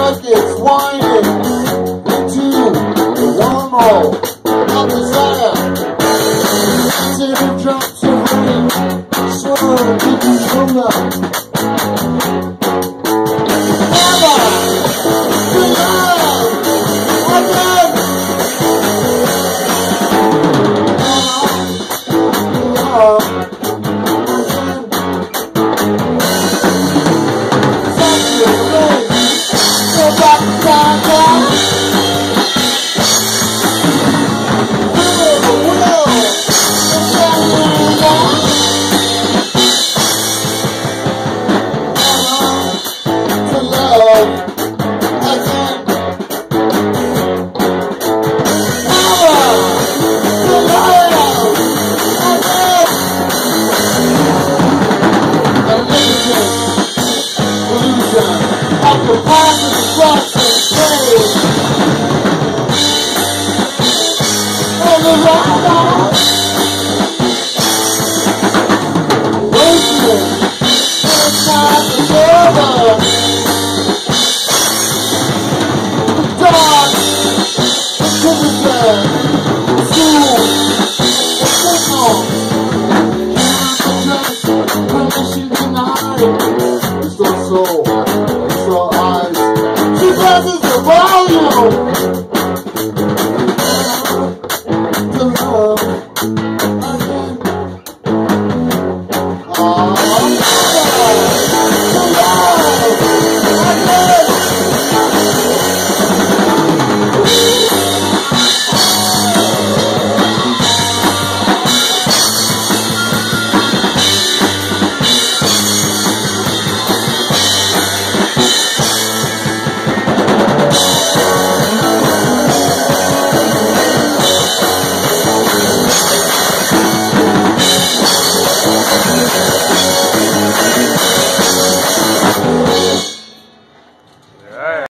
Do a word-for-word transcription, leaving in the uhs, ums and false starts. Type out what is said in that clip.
like it's winding into the wormhole of desire. Seven drops of rain swirl into sugar. The path of destruction fades, and the rock wasted. It's time to over. The dark, the temperature, soon, the signal. Can't protect, permission denied. It's the soul.